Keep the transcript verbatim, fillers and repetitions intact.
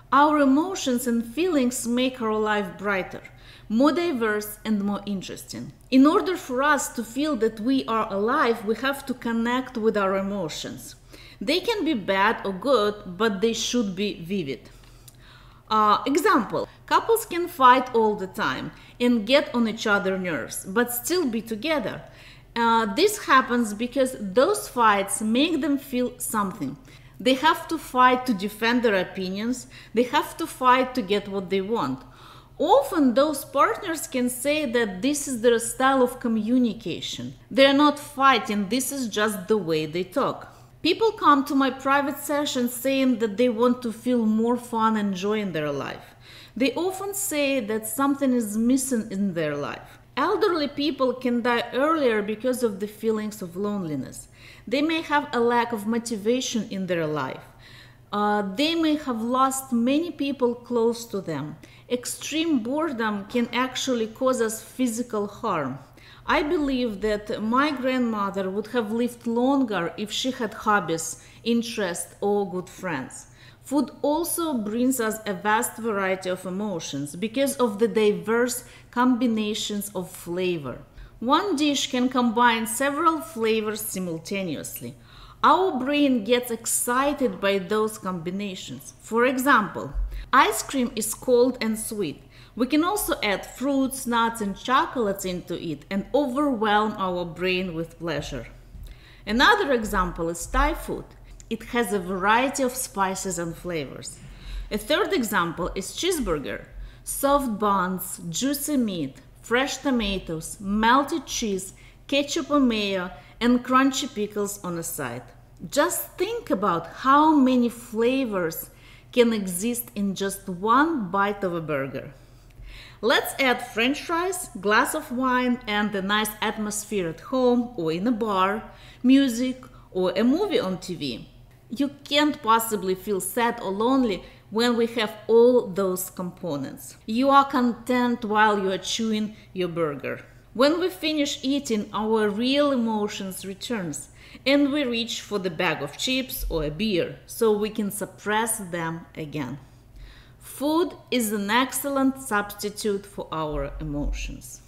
Our emotions and feelings make our life brighter, more diverse and more interesting. In order for us to feel that we are alive, we have to connect with our emotions. They can be bad or good, but they should be vivid. Uh, example, couples can fight all the time and get on each other's nerves, but still be together. Uh, this happens because those fights make them feel something. They have to fight to defend their opinions. They have to fight to get what they want. Often those partners can say that this is their style of communication. They're not fighting, this is just the way they talk. People come to my private sessions saying that they want to feel more fun and joy in their life. They often say that something is missing in their life. Elderly people can die earlier because of the feelings of loneliness. They may have a lack of motivation in their life. Uh, they may have lost many people close to them. Extreme boredom can actually cause us physical harm. I believe that my grandmother would have lived longer if she had hobbies, interests, or good friends. Food also brings us a vast variety of emotions because of the diverse combinations of flavor. One dish can combine several flavors simultaneously. Our brain gets excited by those combinations. For example, ice cream is cold and sweet. We can also add fruits, nuts, and chocolates into it and overwhelm our brain with pleasure. Another example is Thai food. It has a variety of spices and flavors. A third example is cheeseburger. Soft buns, juicy meat, fresh tomatoes, melted cheese, ketchup and mayo, and crunchy pickles on the side. Just think about how many flavors can exist in just one bite of a burger. Let's add French fries, glass of wine, and a nice atmosphere at home or in a bar, music, or a movie on T V. You can't possibly feel sad or lonely when we have all those components. You are content while you are chewing your burger. When we finish eating, our real emotions returns, and we reach for the bag of chips or a beer so we can suppress them again. Food is an excellent substitute for our emotions.